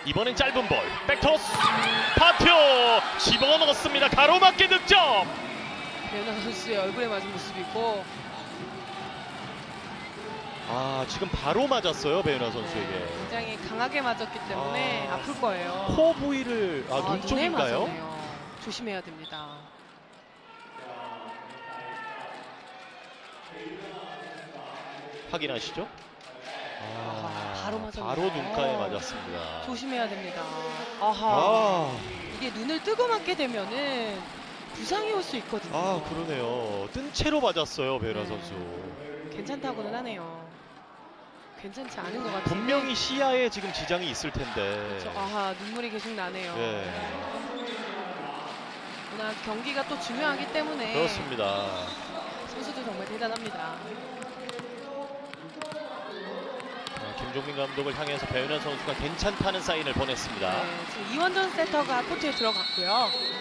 이번엔 짧은 볼 백토스 파티오 집어넣었습니다. 가로막기 득점. 배은하 선수의 얼굴에 맞은 모습이고, 지금 바로 맞았어요. 배은하 선수에게. 굉장히 강하게 맞았기 때문에 아플 거예요. 코 부위를 눈 눈에 쪽인가요? 맞았네요. 조심해야 됩니다. 확인하시죠? 바로 맞았네요. 바로 눈가에 맞았습니다. 조심해야 됩니다. 이게 눈을 뜨고 맞게 되면은 부상이 올 수 있거든요. 그러네요. 뜬 채로 맞았어요. 배은하 네. 선수. 괜찮다고는 하네요. 괜찮지 않은 것 같아요. 분명히 시야에 지금 지장이 있을 텐데. 눈물이 계속 나네요. 네. 워낙 경기가 또 중요하기 때문에 그렇습니다. 선수도 정말 대단합니다. 김종민 감독을 향해서 배은하 선수가 괜찮다는 사인을 보냈습니다. 지금 이원전 세터가 코트에 들어갔고요.